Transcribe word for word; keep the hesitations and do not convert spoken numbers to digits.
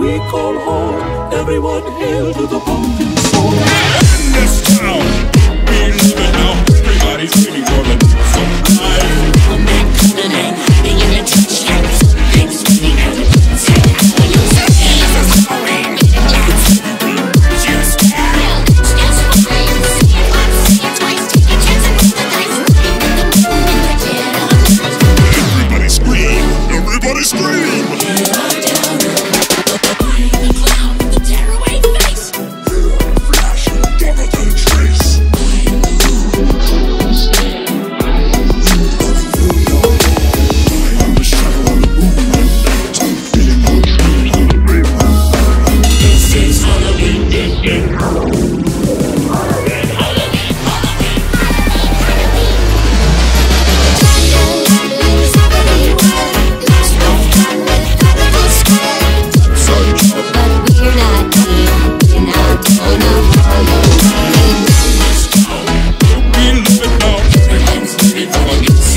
we call home. Everyone hail to the pumpkin soul. In this town, we live it now. Everybody's waiting for the surprise. Come back, coming in, being in a touchdown. Things moving out. Say how you say Jesus calling. Just down, just fine. See it once, see it twice. Take a chance and roll the dice. Living in the moon in the dead of night. Everybody scream, everybody scream. Get on down, behind the clown with the tearaway face. Flash, double the trace. Behind the moon, stay. I'm the shadow of the movement. Feeling no dreams on the brave. This is Halloween, this is Halloween. Halloween, Halloween, Halloween, Halloween. It's Halloween world. There's no fun with colorful squares. But we're not here in our town of Halloween. We live it now. Everyone's looking for a